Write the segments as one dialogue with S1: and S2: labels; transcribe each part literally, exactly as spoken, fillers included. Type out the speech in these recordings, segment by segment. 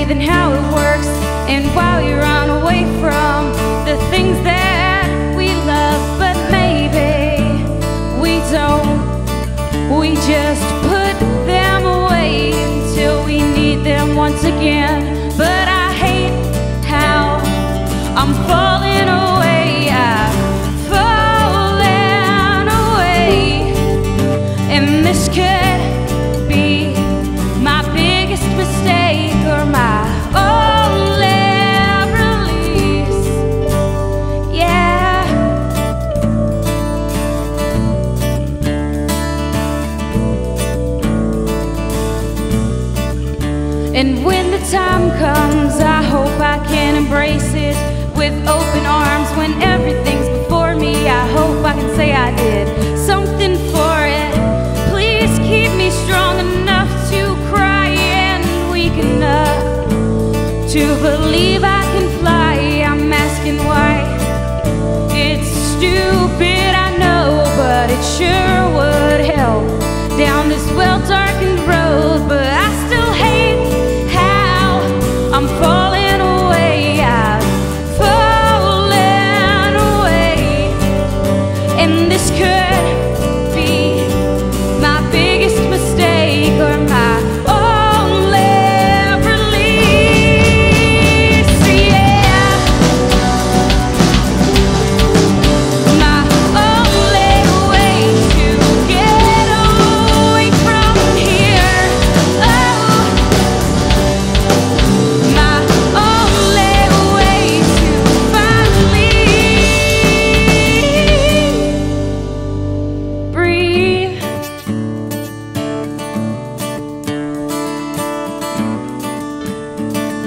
S1: faith in how it works, and while you run away from the things that we love. But maybe we don't, we just put them away until we need them once again. But I hate how I'm falling away, I'm falling away, and this could be my biggest mistake or my only release. Yeah. And when the time comes, I hope I can embrace it with open arms. When everything's before me, I hope I can say I did something for it. Please keep me strong enough to cry and weak enough to believe I can fly. I'm asking why. It's stupid, I know, but it sure would help down this well-darkened road. But I still hate how I'm falling away, I'm falling away, and this could be my biggest mistake or my only release. Yeah, my only way to get away from here. Oh, my only way to finally breathe.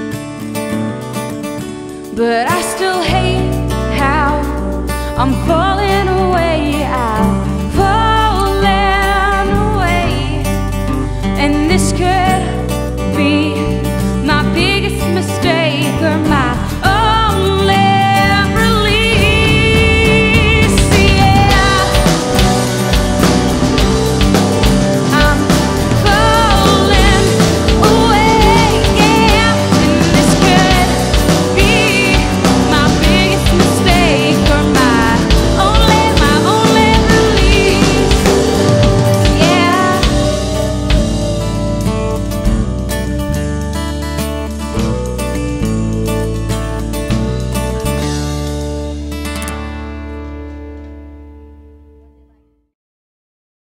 S1: But I still hate how I'm falling